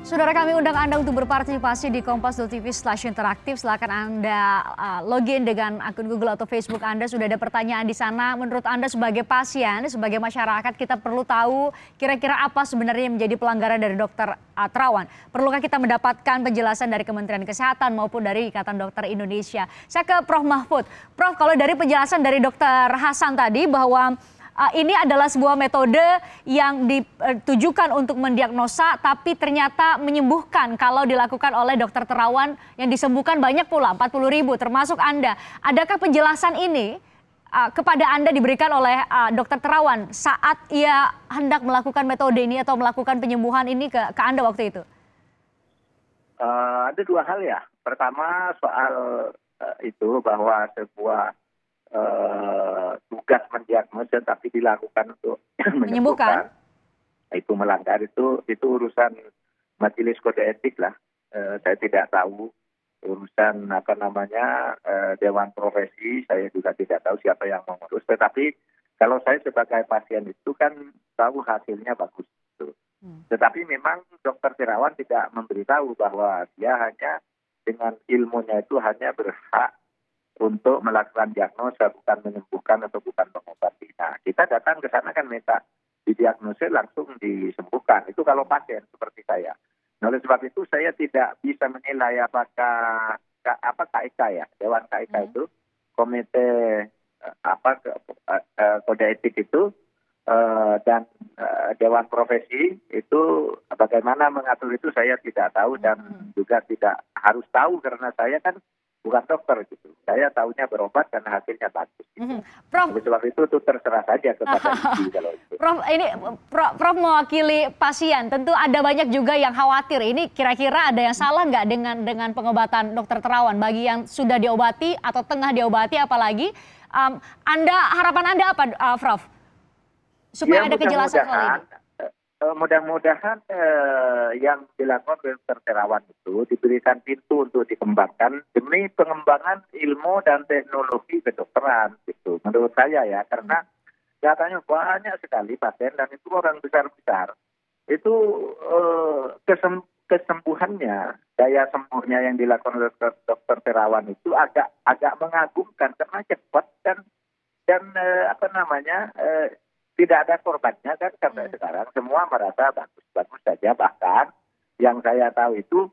Saudara, kami undang Anda untuk berpartisipasi di kompas.tv/interaktif. Silakan Anda login dengan akun Google atau Facebook Anda. Sudah ada pertanyaan di sana. Menurut Anda sebagai pasien, sebagai masyarakat, kita perlu tahu kira-kira apa sebenarnya yang menjadi pelanggaran dari Dokter Terawan. Perlukah kita mendapatkan penjelasan dari Kementerian Kesehatan maupun dari Ikatan Dokter Indonesia? Saya ke Prof. Mahfud. Prof, kalau dari penjelasan dari Dokter Hasan tadi bahwa ini adalah sebuah metode yang ditujukan untuk mendiagnosa tapi ternyata menyembuhkan kalau dilakukan oleh Dokter Terawan, yang disembuhkan banyak pula, 40.000 termasuk Anda. Adakah penjelasan ini kepada Anda diberikan oleh Dokter Terawan saat ia hendak melakukan metode ini atau melakukan penyembuhan ini ke Anda waktu itu? Ada dua hal ya. Pertama soal itu bahwa sebuah tugas mendiagnosa tapi dilakukan untuk menyembuhkan, itu melanggar, itu urusan majelis kode etik lah. Saya tidak tahu urusan dewan profesi, saya juga tidak tahu siapa yang mengurus. Tetapi kalau saya sebagai pasien itu kan tahu hasilnya bagus itu. Tetapi memang Dokter Terawan tidak memberitahu bahwa dia hanya dengan ilmunya itu hanya berhak untuk melakukan diagnosa, bukan menyembuhkan atau bukan mengobati. Nah, kita datang ke sana kan minta didiagnosa langsung disembuhkan. Itu kalau pasien seperti saya. Nah, oleh sebab itu saya tidak bisa menilai apakah KIK ya, Dewan KIK itu, komite kode etik itu dan Dewan Profesi itu bagaimana mengatur itu saya tidak tahu dan juga tidak harus tahu karena saya kan bukan dokter gitu. Saya tahunya berobat karena hasilnya bagus. Gitu. Prof, sebab itu terserah saja kepada IDI kalau itu. Prof mewakili pasien, tentu ada banyak juga yang khawatir. Ini kira-kira ada yang salah nggak dengan pengobatan Dokter Terawan bagi yang sudah diobati atau tengah diobati, apalagi harapan Anda apa, Prof? Supaya ada kejelasan soal ini. Mudah-mudahan yang dilakukan Dokter Terawan itu diberikan pintu untuk dikembangkan demi pengembangan ilmu dan teknologi kedokteran gitu. Menurut saya ya, karena katanya banyak sekali pasien dan itu orang besar-besar. Itu kesembuhannya, daya sembuhnya yang dilakukan oleh Dokter Terawan itu agak mengagumkan karena cepat dan tidak ada korbannya kan sampai sekarang. Semua merasa bagus-bagus saja. Bahkan yang saya tahu itu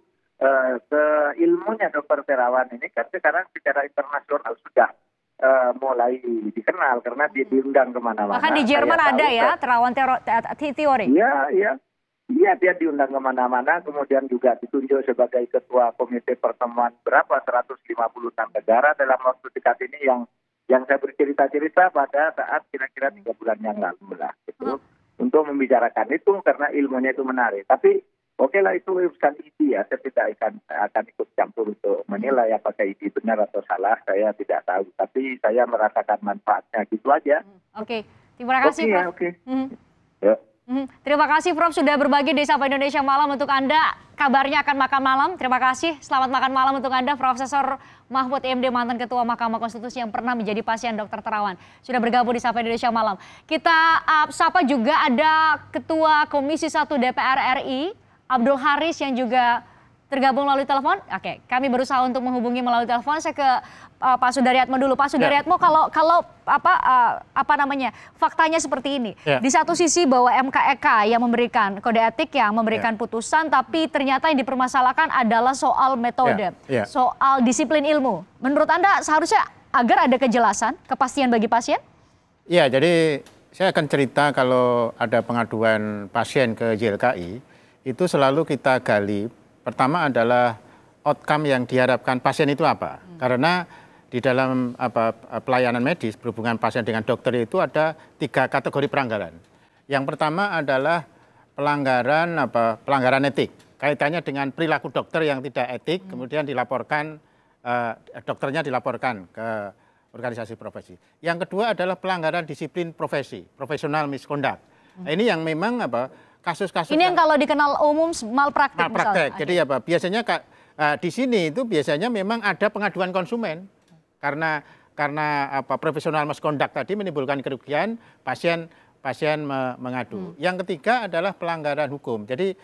ilmunya Dokter Terawan ini kan sekarang secara internasional sudah mulai dikenal karena diundang kemana-mana. Bahkan di Jerman ada ya Terawan teori. Iya, dia diundang kemana-mana, kemudian juga ditunjuk sebagai ketua komite pertemuan 156 negara dalam waktu dekat ini yang saya bercerita-cerita pada saat kira-kira 3 bulan yang lalu lah gitu, untuk membicarakan itu karena ilmunya itu menarik. Tapi oke lah, itu urusan IDI ya, saya tidak akan ikut campur untuk menilai apakah IDI benar atau salah, saya tidak tahu. Tapi saya merasakan manfaatnya, gitu aja. Oke, terima kasih Prof. Ya. Terima kasih Prof sudah berbagi di Sapa Indonesia Malam. Untuk Anda kabarnya akan makan malam. Terima kasih. Selamat makan malam untuk Anda, Profesor Mahfud MD, mantan Ketua Mahkamah Konstitusi yang pernah menjadi pasien Dokter Terawan. Sudah bergabung di Sapa Indonesia Malam. Kita sapa juga ada Ketua Komisi 1 DPR RI, Abdul Haris, yang juga tergabung melalui telepon. Oke, kami berusaha untuk menghubungi melalui telepon. Saya ke Pak Sudaryatmo dulu. Pak Sudaryatmo, kalau faktanya seperti ini. Di satu sisi bahwa MKEK yang memberikan kode etik, yang memberikan putusan, tapi ternyata yang dipermasalahkan adalah soal metode, soal disiplin ilmu. Menurut Anda seharusnya agar ada kejelasan, kepastian bagi pasien? Iya, jadi saya akan cerita kalau ada pengaduan pasien ke YLKI, itu selalu kita gali. Pertama adalah outcome yang diharapkan pasien itu apa. Karena di dalam pelayanan medis berhubungan pasien dengan dokter itu ada 3 kategori pelanggaran. Yang pertama adalah pelanggaran etik. Kaitannya dengan perilaku dokter yang tidak etik, kemudian dilaporkan, dokternya dilaporkan ke organisasi profesi. Yang kedua adalah pelanggaran disiplin profesi, professional misconduct. Nah, ini yang memang kasus-kasus ini yang kalau dikenal umum malpraktik. Jadi biasanya di sini itu biasanya memang ada pengaduan konsumen karena profesional misconduct tadi menimbulkan kerugian, pasien mengadu. Yang ketiga adalah pelanggaran hukum. Jadi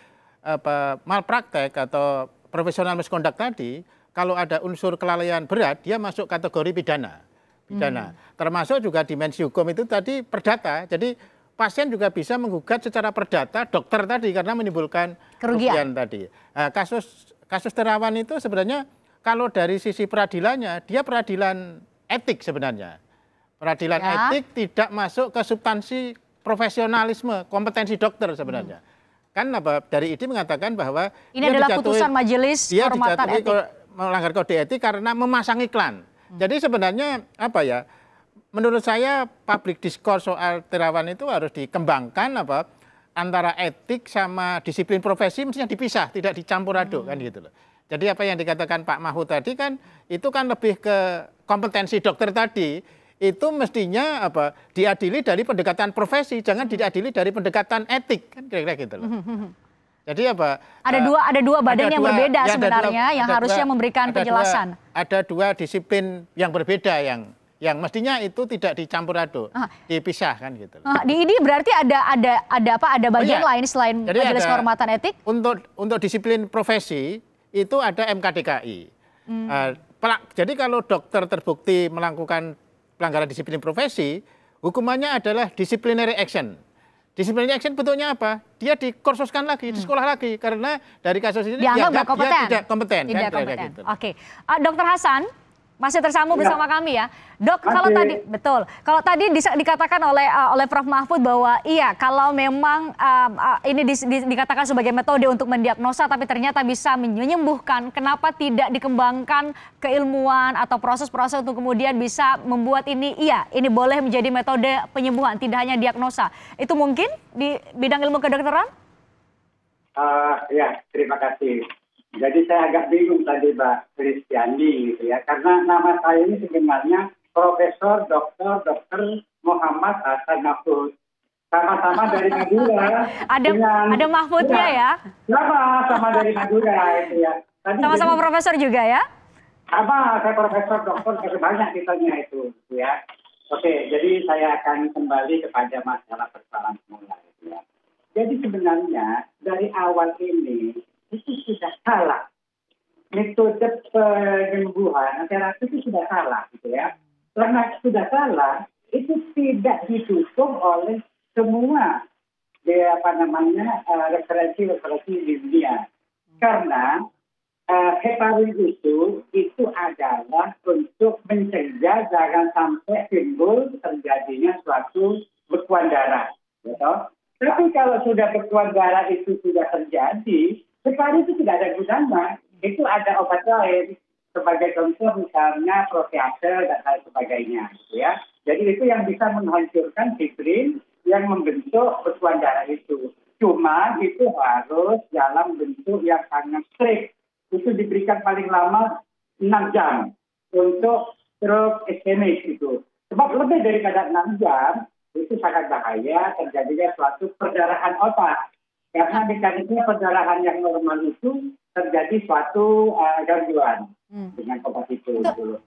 malpraktek atau profesional misconduct tadi, kalau ada unsur kelalaian berat, dia masuk kategori pidana. Termasuk juga dimensi hukum itu tadi perdata. Jadi pasien juga bisa menggugat secara perdata dokter tadi karena menimbulkan kerugian tadi. Nah, kasus Terawan itu sebenarnya kalau dari sisi peradilannya, dia peradilan etik sebenarnya. Peradilan etik tidak masuk ke substansi profesionalisme, kompetensi dokter sebenarnya. Kan dari ID mengatakan bahwa ini adalah putusan majelis kehormatan etik. Melanggar kode etik karena memasang iklan. Jadi sebenarnya menurut saya public discourse soal Terawan itu harus dikembangkan antara etik sama disiplin profesi mestinya dipisah, tidak dicampur aduk kan gitu loh. Jadi apa yang dikatakan Pak Mahfud tadi kan itu kan lebih ke kompetensi dokter tadi. Itu mestinya diadili dari pendekatan profesi, jangan diadili dari pendekatan etik kan kira-kira gitu loh. Jadi ada dua badan yang berbeda sebenarnya yang harusnya memberikan penjelasan. Ada dua disiplin yang berbeda yang mestinya itu tidak dicampur aduk, dipisah kan gitu. Di ID berarti ada bagian lain selain majelis kehormatan etik? Untuk disiplin profesi itu ada MKDKI. Jadi kalau dokter terbukti melakukan pelanggaran disiplin profesi, hukumannya adalah disciplinary action. Disciplinary action bentuknya apa? Dia dikursuskan lagi, di sekolah lagi, karena dari kasus ini dianggap dia tidak kompeten. Tidak kompeten. Gitu. Oke, Dr. Hasan masih tersambung bersama kami ya, Dok. Kalau tadi dikatakan oleh Prof Mahfud bahwa iya kalau memang ini dikatakan sebagai metode untuk mendiagnosa, tapi ternyata bisa menyembuhkan. Kenapa tidak dikembangkan keilmuan atau proses-proses untuk kemudian bisa membuat ini boleh menjadi metode penyembuhan, tidak hanya diagnosa? Itu mungkin di bidang ilmu kedokteran? Ya, terima kasih. Jadi saya agak bingung tadi Mbak Kristiani gitu ya, karena nama saya ini sebenarnya Profesor Dr. Muhammad Hasan Mahfud. Sama-sama dari Madura. Ada Mahfudnya ya? Sama dari Madura itu ya. Sama-sama profesor juga ya? Sama, saya Profesor Dokter banyak ditanya itu ya. Oke, jadi saya akan kembali kepada masalah persoalan semula gitu ya. Jadi sebenarnya dari awal ini itu sudah salah. Metode penyembuhan terapi itu sudah salah gitu ya. Karena sudah salah, itu tidak didukung oleh semua referensi di dunia. Karena heparin itu adalah untuk mencegah jangan sampai timbul terjadinya suatu bekuan darah. Gitu. Tapi kalau sudah bekuan darah itu sudah terjadi, heparin itu tidak ada gunanya. Itu ada obat lain sebagai contoh misalnya protease dan hal sebagainya, gitu ya. Jadi itu yang bisa menghancurkan fibrin yang membentuk bekuan darah itu. Cuma itu harus dalam bentuk yang sangat strict. Itu diberikan paling lama 6 jam untuk stroke iskemik itu. Sebab lebih daripada 6 jam itu sangat bahaya terjadinya suatu perdarahan otak. Karena mekanisme perdarahan yang normal itu terjadi suatu gangguan dengan obat itu.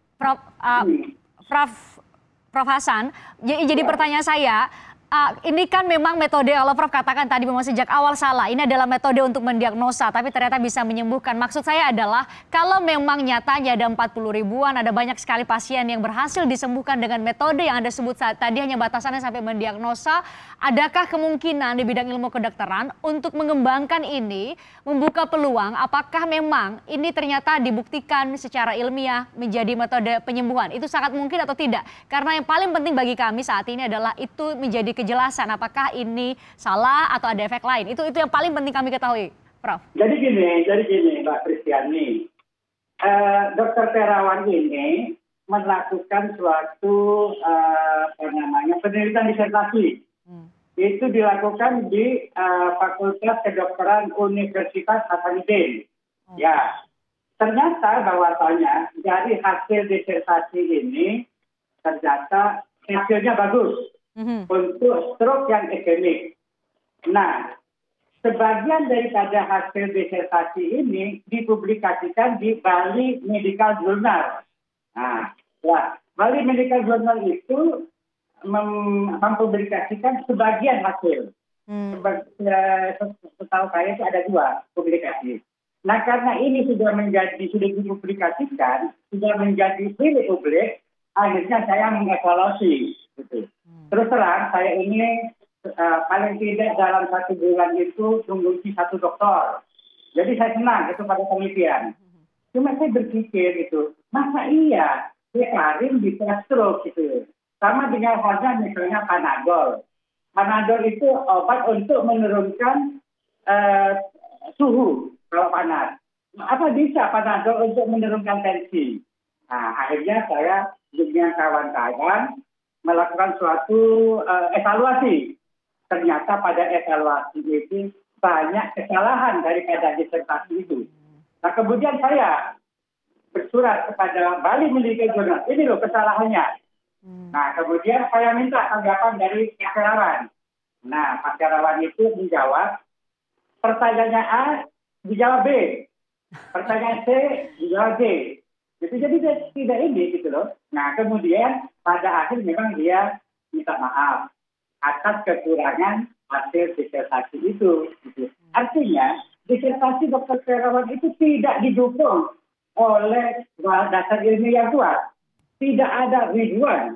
Prof Hasan, jadi pertanyaan saya, ini kan memang metode kalau Prof katakan tadi memang sejak awal salah. Ini adalah metode untuk mendiagnosa, tapi ternyata bisa menyembuhkan. Maksud saya adalah kalau memang nyatanya ada 40 ribuan, ada banyak sekali pasien yang berhasil disembuhkan dengan metode yang Anda sebut tadi hanya batasannya sampai mendiagnosa, adakah kemungkinan di bidang ilmu kedokteran untuk mengembangkan ini, membuka peluang apakah memang ini ternyata dibuktikan secara ilmiah menjadi metode penyembuhan? Itu sangat mungkin atau tidak? Karena yang paling penting bagi kami saat ini adalah itu menjadi kejelasan apakah ini salah atau ada efek lain. Itu yang paling penting kami ketahui, Prof. Jadi gini Mbak Kristiani, Dr. Terawan ini melakukan suatu penelitian disertasi. Itu dilakukan di Fakultas Kedokteran Universitas Hasanuddin. Ya, ternyata bahwasanya dari hasil disertasi ini ternyata hasilnya bagus. Untuk stroke yang iskemik. Nah, sebagian daripada hasil disertasi ini dipublikasikan di Bali Medical Journal. Nah, Bali Medical Journal itu mempublikasikan sebagian hasil. Setahu saya itu ada 2 publikasi. Nah, karena ini sudah dipublikasikan, sudah menjadi milik publik, akhirnya saya mengevaluasi. Gitu. Terus terang, saya ini paling tidak dalam 1 bulan itu mengunci 1 dokter. Jadi saya senang itu pada penelitian. Cuma saya berpikir itu, masa iya heparin bisa stroke gitu. Sama dengan halnya misalnya Panadol. Panadol itu obat untuk menurunkan suhu kalau panas. Apa bisa Panadol untuk menurunkan tensi? Nah, akhirnya saya dengan kawan-kawan melakukan suatu evaluasi. Ternyata pada evaluasi itu banyak kesalahan daripada disertasi itu. Nah, kemudian saya bersurat kepada Bali Medical Journal. Ini loh kesalahannya. Nah, kemudian saya minta tanggapan dari Pak Terawan. Nah, Pak Terawan itu menjawab, pertanyaannya A, dijawab B. Pertanyaan C, dijawab D. Gitu, jadi tidak ini gitu loh. Nah, kemudian pada akhir memang dia minta maaf atas kekurangan hasil disertasi itu. Gitu. Artinya, disertasi Dr. Terawan itu tidak didukung oleh dasar ilmiah yang kuat. Tidak ada ribuan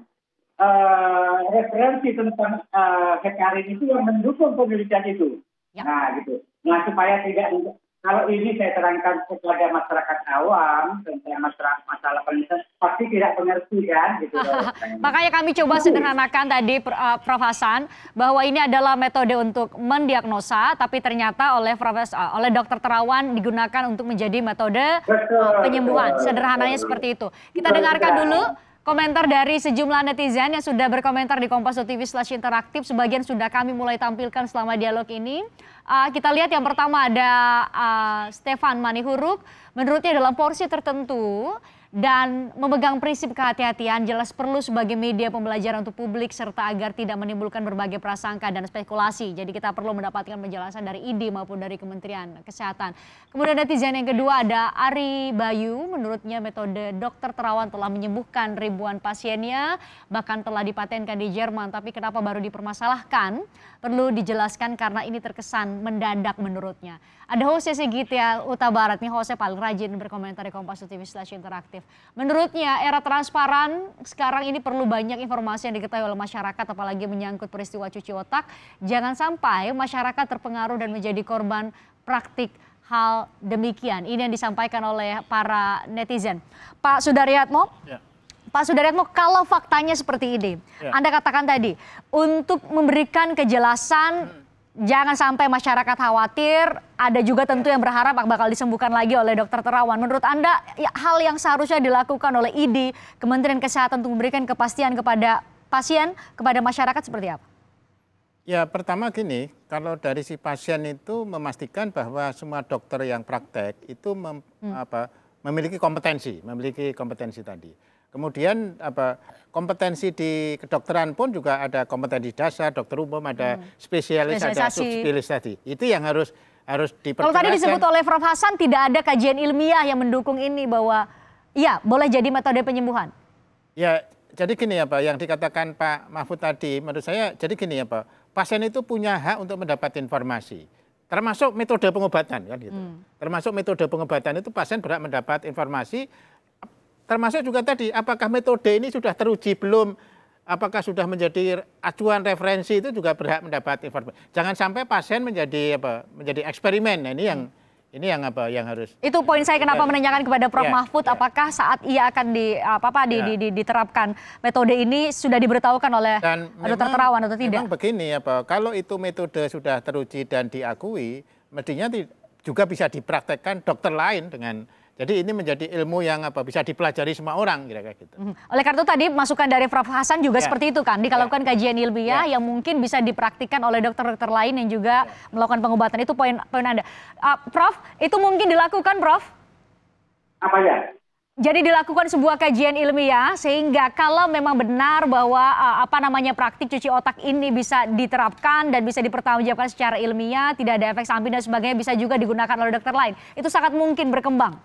referensi tentang heparin itu yang mendukung penelitian itu. Ya. Nah, gitu. Nah, supaya tidak, kalau ini saya terangkan kepada masyarakat awam tentang masalah penelitian, pasti tidak mengerti kan, gitu. Makanya kami coba sederhanakan tadi, Prof. Hasan, bahwa ini adalah metode untuk mendiagnosa, tapi ternyata oleh Dr. Terawan digunakan untuk menjadi metode penyembuhan. Sederhananya seperti itu. Kita dengarkan dulu komentar dari sejumlah netizen yang sudah berkomentar di kompas.tv/interaktif. Sebagian sudah kami mulai tampilkan selama dialog ini. Kita lihat yang pertama ada Stefan Manihuruk. Menurutnya dalam porsi tertentu dan memegang prinsip kehati-hatian jelas perlu sebagai media pembelajaran untuk publik serta agar tidak menimbulkan berbagai prasangka dan spekulasi. Jadi kita perlu mendapatkan penjelasan dari ID maupun dari Kementerian Kesehatan. Kemudian netizen yang kedua ada Ari Bayu. Menurutnya metode Dr. Terawan telah menyembuhkan ribuan pasiennya, bahkan telah dipatenkan di Jerman. Tapi kenapa baru dipermasalahkan? Perlu dijelaskan karena ini terkesan mendadak menurutnya. Ada Jose Segitia Uta Barat, nih Jose paling rajin berkomentar di kompas.tv/interaktif. Menurutnya era transparan sekarang ini perlu banyak informasi yang diketahui oleh masyarakat, apalagi menyangkut peristiwa cuci otak. Jangan sampai masyarakat terpengaruh dan menjadi korban praktik hal demikian. Ini yang disampaikan oleh para netizen. Pak Sudaryatmo. Ya. Pak Sudaryatmo, kalau faktanya seperti ini, Anda katakan tadi, untuk memberikan kejelasan, jangan sampai masyarakat khawatir, ada juga tentu yang berharap bakal disembuhkan lagi oleh Dr. Terawan. Menurut Anda, hal yang seharusnya dilakukan oleh ID, Kementerian Kesehatan untuk memberikan kepastian kepada pasien, kepada masyarakat seperti apa? Ya, pertama gini, kalau dari si pasien itu memastikan bahwa semua dokter yang praktek itu memiliki kompetensi tadi. Kemudian kompetensi di kedokteran pun juga ada kompetensi dasar, dokter umum, ada spesialis, ada subspesialis tadi. Itu yang harus diperjelaskan. Kalau tadi disebut oleh Prof. Hasan tidak ada kajian ilmiah yang mendukung ini bahwa iya boleh jadi metode penyembuhan. Ya, jadi gini ya Pak, yang dikatakan Pak Mahfud tadi menurut saya jadi gini ya Pak, pasien itu punya hak untuk mendapat informasi. Termasuk metode pengobatan kan gitu. Termasuk metode pengobatan itu pasien berhak mendapat informasi. Termasuk juga tadi, apakah metode ini sudah teruji belum, apakah sudah menjadi acuan referensi, itu juga berhak mendapat informasi. Jangan sampai pasien menjadi eksperimen. Nah, ini yang harus. Itu poin saya kenapa menanyakan kepada Prof. Mahfud, apakah saat ia akan diterapkan metode ini sudah diberitahukan oleh Dr. Terawan atau tidak? Memang begini kalau itu metode sudah teruji dan diakui, mestinya juga bisa dipraktekkan dokter lain dengan. Jadi ini menjadi ilmu yang bisa dipelajari semua orang kira-kira gitu. Oleh karena itu tadi masukan dari Prof. Hasan juga seperti itu kan, dilakukan kajian ilmiah yang mungkin bisa dipraktikkan oleh dokter-dokter lain yang juga melakukan pengobatan. Itu poin Anda. Prof, itu mungkin dilakukan, Prof? Apa ya? Jadi dilakukan sebuah kajian ilmiah sehingga kalau memang benar bahwa praktik cuci otak ini bisa diterapkan dan bisa dipertanggungjawabkan secara ilmiah, tidak ada efek samping dan sebagainya, bisa juga digunakan oleh dokter lain. Itu sangat mungkin berkembang.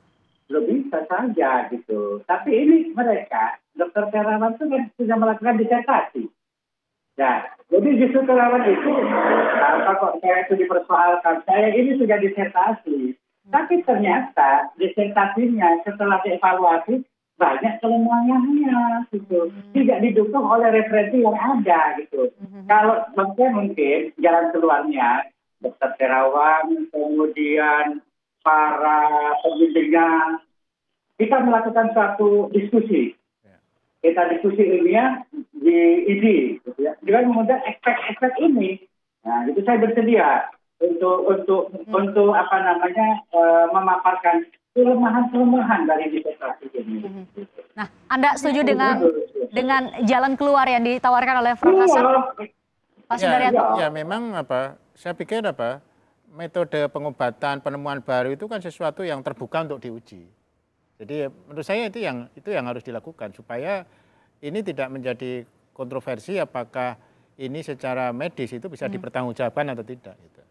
Bisa saja gitu. Tapi ini mereka, Dr. Terawan itu sudah melakukan disertasi. Nah, jadi justru kelawan itu, apa kok saya itu dipersoalkan, saya ini sudah disertasi. Tapi ternyata disertasinya setelah dievaluasi banyak kelemahannya gitu. Tidak didukung oleh referensi yang ada gitu. Kalau mungkin jalan keluarnya Dr. Terawan, kemudian para pembimbingnya, kita melakukan suatu diskusi. Kita diskusi ilmiah di ID, gitu ya. Dengan mengundang ekspert-ekspert ini. Nah, itu saya bersedia untuk apa namanya memaparkan kelemahan-kelemahan dari disertasi ini. Nah, Anda setuju dengan jalan keluar yang ditawarkan oleh Prof. Hasan? Pak Sudaryatmo? Ya, memang saya pikir metode pengobatan, penemuan baru itu kan sesuatu yang terbuka untuk diuji. Jadi menurut saya itu yang harus dilakukan supaya ini tidak menjadi kontroversi apakah ini secara medis itu bisa dipertanggungjawabkan atau tidak. Gitu.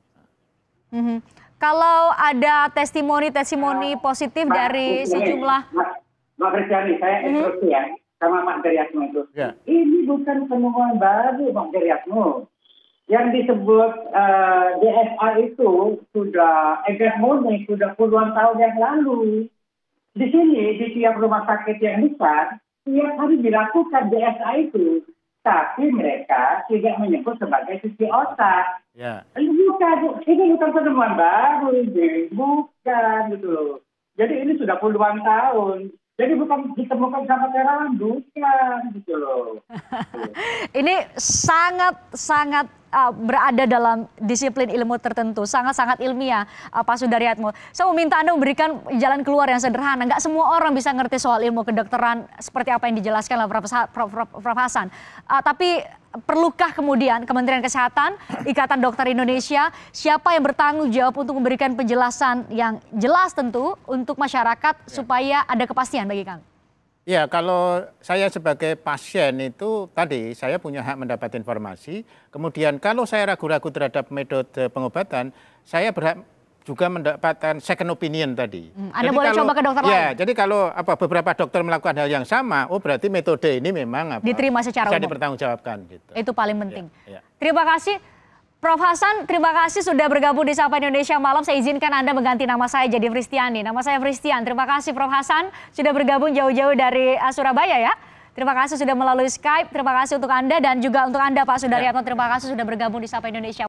Kalau ada testimoni positif dari sejumlah... Mbak Kristiani, saya instruksi ya sama Pak Daryatmo itu. Ya. Ini bukan penemuan baru Pak Daryatmo. Yang disebut DSA itu sudah hegemoni sudah puluhan tahun yang lalu. Di sini, di tiap rumah sakit yang besar, tiap hari dilakukan DSA itu. Tapi mereka tidak menyebut sebagai cuci otak. Ya. Ini bukan penemuan baru, ini. Bukan, gitu loh. Jadi ini sudah puluhan tahun. Jadi bukan ditemukan sama Terawan, bukan, gitu loh. Ini sangat berada dalam disiplin ilmu tertentu, sangat-sangat ilmiah, Pak Sudaryatmo. Saya mau minta Anda memberikan jalan keluar yang sederhana. Nggak semua orang bisa ngerti soal ilmu kedokteran seperti apa yang dijelaskan oleh Prof. Hasan. Tapi perlukah kemudian Kementerian Kesehatan, Ikatan Dokter Indonesia, siapa yang bertanggung jawab untuk memberikan penjelasan yang jelas tentu untuk masyarakat supaya ada kepastian bagi kami? Ya, kalau saya sebagai pasien itu tadi saya punya hak mendapat informasi. Kemudian kalau saya ragu-ragu terhadap metode pengobatan, saya berhak juga mendapatkan second opinion tadi. Anda boleh coba ke dokter lain. Ya, jadi kalau beberapa dokter melakukan hal yang sama, berarti metode ini memang diterima secara bisa umum. dipertanggungjawabkan. Gitu. Itu paling penting. Ya. Terima kasih. Prof. Hasan, terima kasih sudah bergabung di Sapa Indonesia Malam. Saya izinkan Anda mengganti nama saya jadi Fristiani. Nama saya Fristian. Terima kasih Prof. Hasan sudah bergabung jauh-jauh dari Surabaya ya. Terima kasih sudah melalui Skype. Terima kasih untuk Anda dan juga untuk Anda Pak Sudaryatmo. Terima kasih sudah bergabung di Sapa Indonesia.